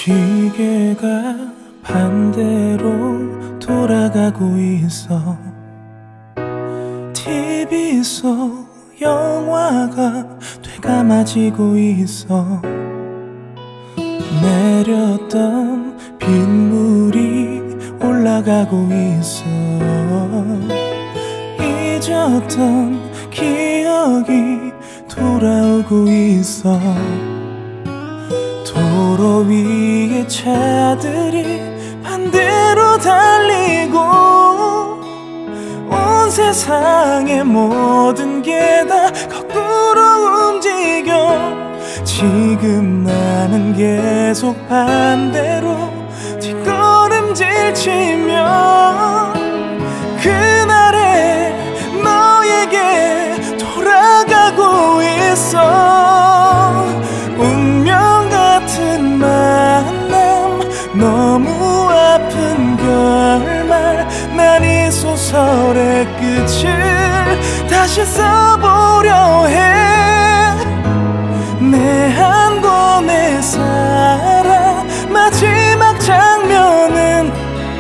시계가 반대로 돌아가고 있어. TV 속 영화가 되감아지고 있어. 내렸던 빗물이 올라가고 있어. 잊었던 기억이 돌아오고 있어. 도로 위에 차들이 반대로 달리고 온 세상의 모든 게 다 거꾸로 움직여. 지금 나는 계속 반대로 뒷걸음질 치며 그날의 너에게 돌아가고 있어. 운명 같은 만남, 너무 아픈 결말. 난 이 소설의 끝을 다시 써보려 해. 내 한 권의 사랑 마지막 장면은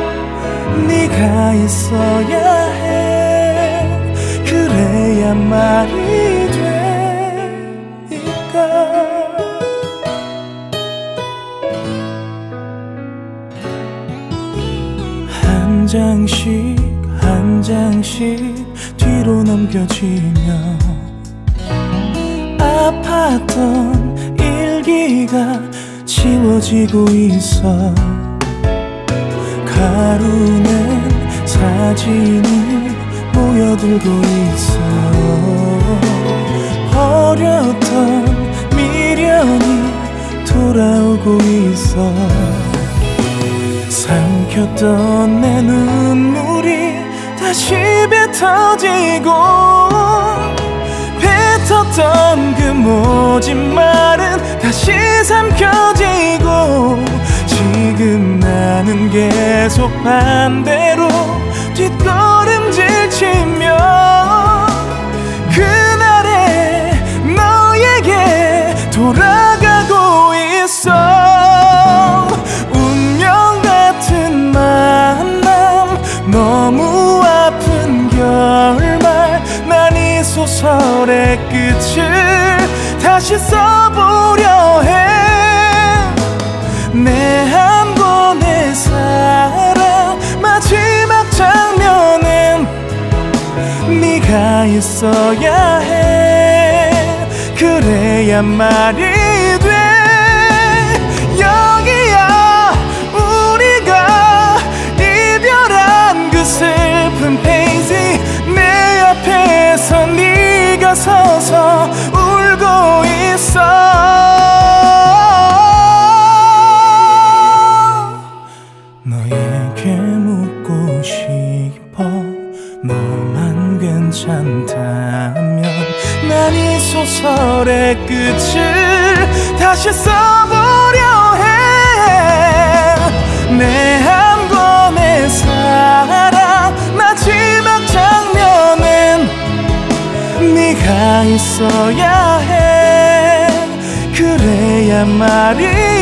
네가 있어야 해. 그래야 말이 되니까. 한 장씩 한 장씩 뒤로 넘겨지며 아팠던 일기가 지워지고 있어. 가루는 사진이 모여들고 있어. 버렸던 미련이 돌아오고 있어. 삼켰던 내 눈물이 다시 뱉어지고 뱉었던 그 모진 말은 다시 삼켜지고 지금 나는 계속 반대로 뒷걸음질 치며 그날의 너에게 돌아가고 있어. 운명 같은 만남, 너무 아픈 결말. 난 이 소설의 끝을 다시 써보려 해. 내 한 권의 사랑 마지막 장면은 네가 있어야 해. 그래야 말이 돼. 여기야 우리가 이별한 그 슬픈 페이지. 내 앞에서 네가 서서 울고 있어. 너에게 묻고 싶어. 너만 괜찮다면 난 이 소설의 끝을 다시 써보려 해. 내 한 권의 사랑 마지막 장면은 네가 있어야 해. 그래야 말이